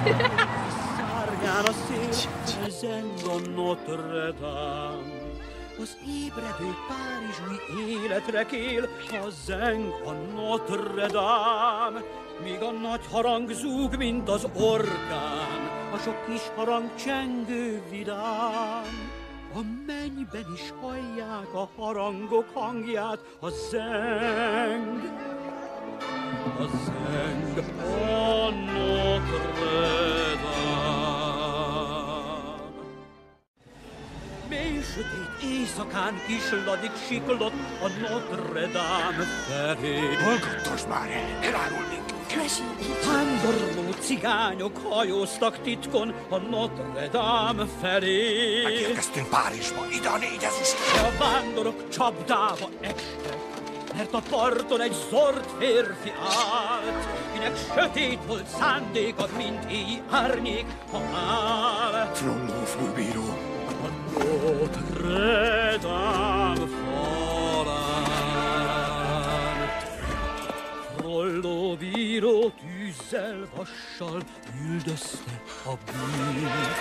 Szárnyán a szél, zeng a Notre Dame. Az ébredő Párizs új életre kél, a zeng a Notre Dame. Míg a nagy harang zúg, mint az orkán, a sok kis harang csengő vidám. A mennyben is hallják a harangok hangját, a zeng a Notre Dame. Mély sötét éjszakán kisladik siklott a Notre Dame felé. Hallgattasd már el, elárul minket! Vándorló cigányok hajóztak titkon a Notre Dame felé. Megérkeztünk Párizsba, ide a 4 ezüst! De a vándorok csapdába estek, mert a parton egy zord férfi állt, kinek sötét volt szándéka, mint éj árnyék, ha áll. Frolló főbíró! A Notre Dame falán. Frolló bíró tűzzel, vassal üldözte a bűnt.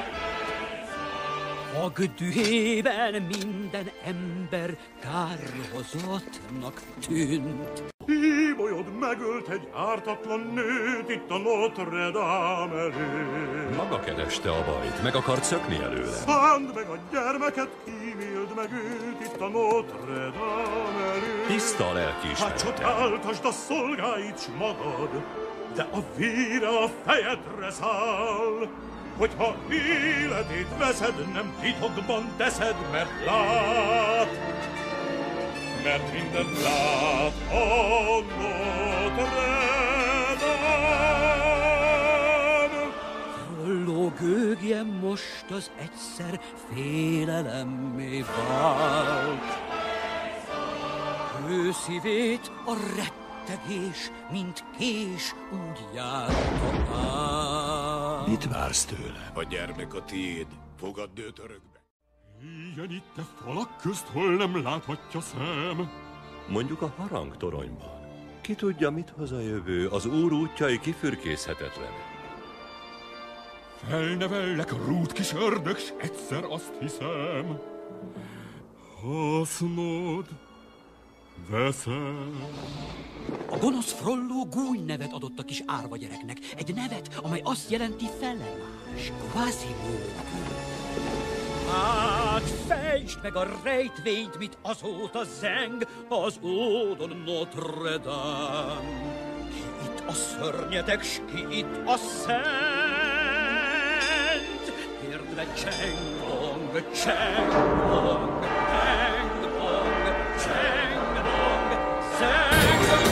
Magdühében minden ember kárhozottnak tűnt. Híbolyod megölt egy ártatlan nőt itt a Notre Dame elé. Maga kereste a bajt, meg akart szökni előle. Szánd meg a gyermeket, kíméld meg őt itt a Notre Dame elé. Tiszta a Hát lelkiismerete. csodáltasd a szolgáit s magad, de a vére a fejedre száll. Hogyha életét veszed, nem titokban teszed, mert lát, mert mindent lát a Notre Dame. Frolló gőgje most az egyszer félelemmé vált. Ő szívét a rettegés, mint kés úgy járta át. Mit vársz tőle? A gyermek a tiéd, fogadd őt örökbe. Ilyen itt a falak közt, hol nem láthatja szem. Mondjuk a harangtoronyban. Ki tudja, mit hoz a jövő, az úr útjai kifürkészhetetlen. Felnevellek rút kis ördög, s egyszer azt hiszem, hasznod veszem. A gonosz Frolló gúny nevet adott a kis árva gyereknek. Egy nevet, amely azt jelenti felemás, Quasimodo. Hát fejtsd meg a rejtvényt, mit azóta zeng az ódon Notre Dame. Ki itt a szörnyetek, s ki itt a szent? Érdve cseng-bong, cseng-bong, cseng-bong, cseng-bong, cseng-bong.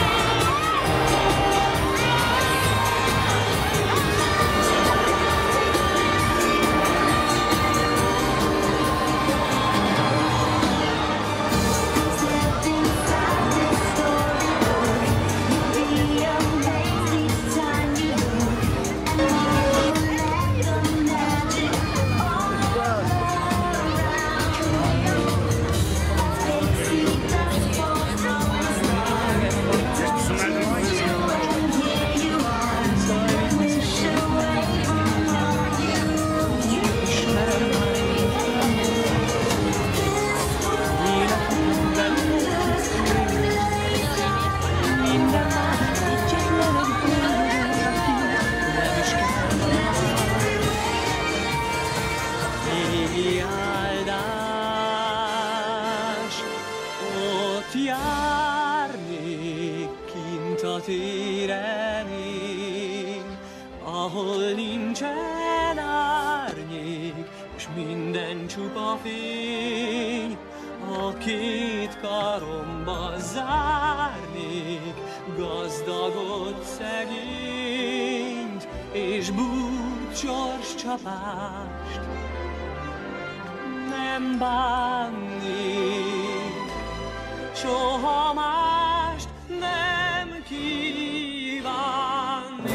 ahol nincsen árnyék, s minden csupa fény, a két karomba zárnék gazdagot, szegényt, és búcsors csapást nem bánnék, soha mást nem kívánnék.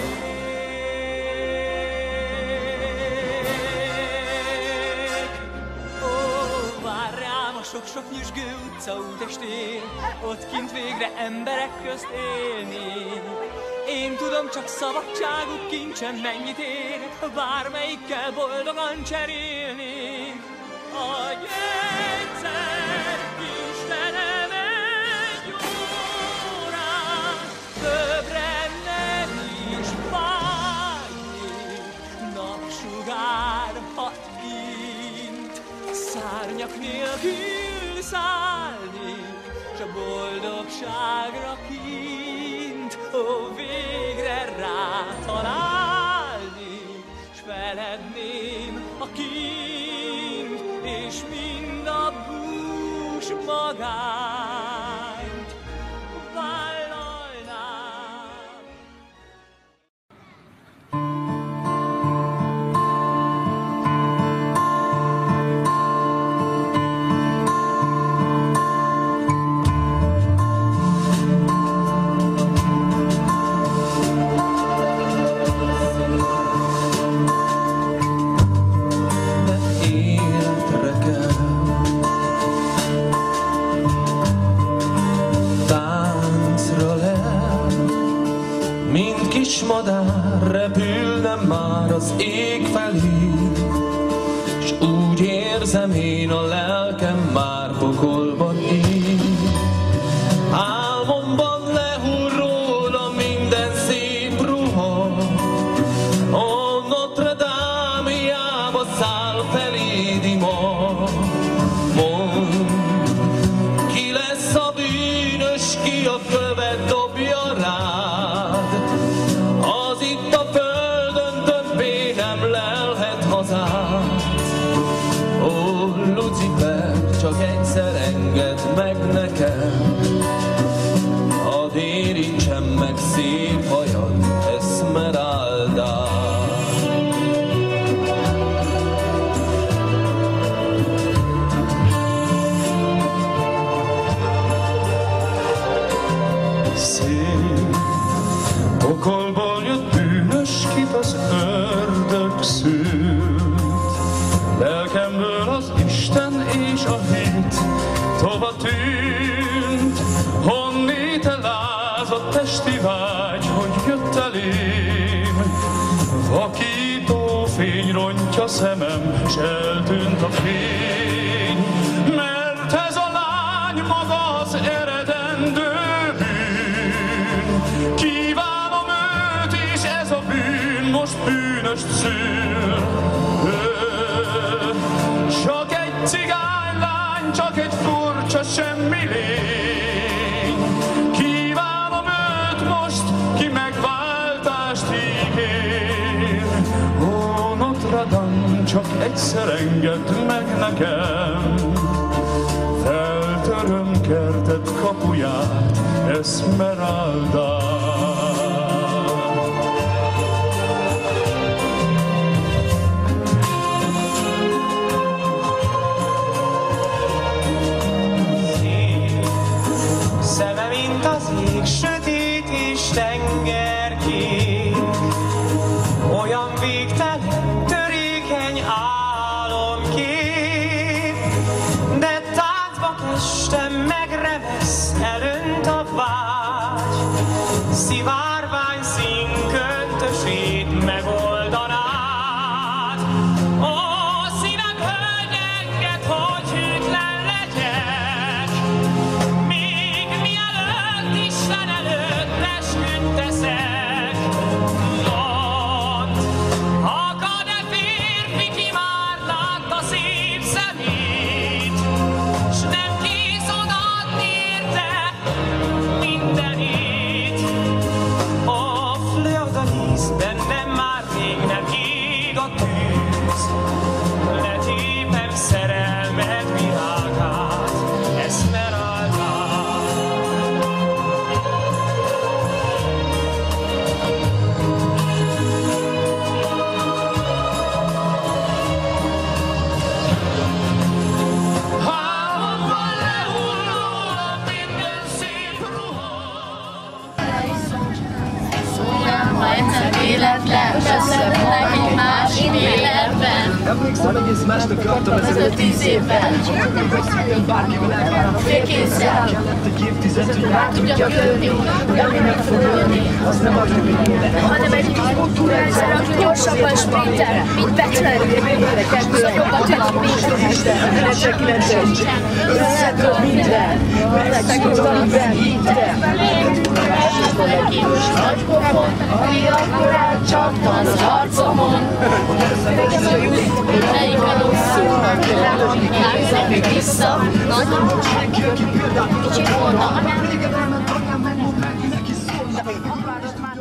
Ó, vár rám a sok-sok nyüzsgő utca útestén, ott kint végre emberek közt élnék, Én tudom, csak szabadságuk kincsen mennyit ér, bármelyikkel boldogan cserélni. Adj egyszer, Istenem, egy órát, többre nem is vágyni. Napsugár hat kint, szárnyak nélkül szállni, s a boldogságra kint, ó, végre rátalálni, s feledném a kint, és mind a bús magányt vállalnám. Madár repülne már az ég felé, s úgy érzem én a lelkem már pokolban ég. Álmomban lehull róla minden szép ruha, a Notre Dame-jába száll feléd ima. Mondd, ki lesz a bűnös, ki a követ dobja rád, az itt a földön többé nem lelhet hazát. Ó, Lucifer, csak egyszer engedd meg nekem, hadd érintsem meg szép hajad, Esmeralda. Szép pokolból jött bűnös, kit az ördög szült. Lelkemből az Isten és a hit tova tűnt. Honnét elázott testi vágy, hogy jött elém. Vakító fény rontja szemem, s eltűnt a fény. Mert ez a lány maga az eredendő bűn. Kívánom őt, és ez a bűn most bűnöst szül. Csak egy cigánylány, csak egy furcsa semmi lény. Kívánom őt most, ki megváltást ígér. Ó, Notre Dame, csak egyszer engedd meg nekem, feltöröm kerted kapuját, Esmeralda. Szeme, mint az ég, sötét és tengerkék, olyan végtelen, törékeny álomkép, de táncba kestem, megremesz, elönt a vágy, szivárvány színköntösét megoldanád. Ó, szívem, hölgy, engedd, hogy hűtlen legyek, még mielőtt Isten előtt esküt teszek. Mondd, akad-e férfi, ki már látta szép szemét, s nem kész odaadni érte mindenét. A fleur-de-lis, bennem már rég nem ég a tűz, letépem szerelmed virágát, Esmeralda. Álmomban lehull róla minden szép ruha. Olyan, ha egyszer véletlen, összebújnak egy másik életben. Ezelőtt 10 évvel félkézzel már tudja jönni, ami meg fog jönni, hanem egy kultúrrendszer, aki gyorsabban sprinter, mint Batman, nagyobbat üt, mint összetöbb minden, megszakítanak minden. Nagy pofon, mi akkor átcsaptan az arcomon. Melyik a rosszul? Lágzom vissza, nagyon kicsit volna, anyám.